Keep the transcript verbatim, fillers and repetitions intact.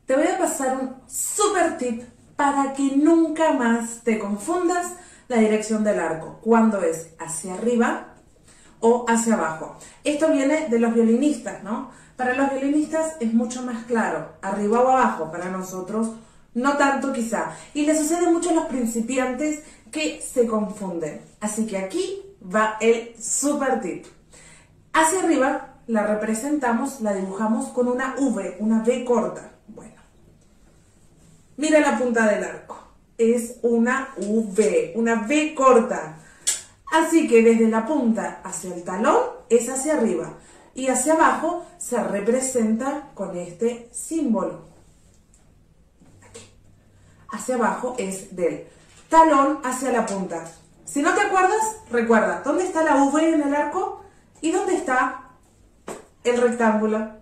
Te voy a pasar un super tip para que nunca más te confundas la dirección del arco, cuando es hacia arriba o hacia abajo. Esto viene de los violinistas, ¿no? Para los violinistas es mucho más claro, arriba o abajo, para nosotros no tanto quizá. Y le sucede mucho a los principiantes que se confunden. Así que aquí va el super tip. Hacia arriba la representamos, la dibujamos con una V, una V corta. Bueno, mira la punta del arco. Es una V, una V corta. Así que desde la punta hacia el talón es hacia arriba. Y hacia abajo se representa con este símbolo. Aquí. Hacia abajo es del talón hacia la punta. Si no te acuerdas, recuerda, ¿dónde está la V en el arco? ¿Y dónde está el rectángulo?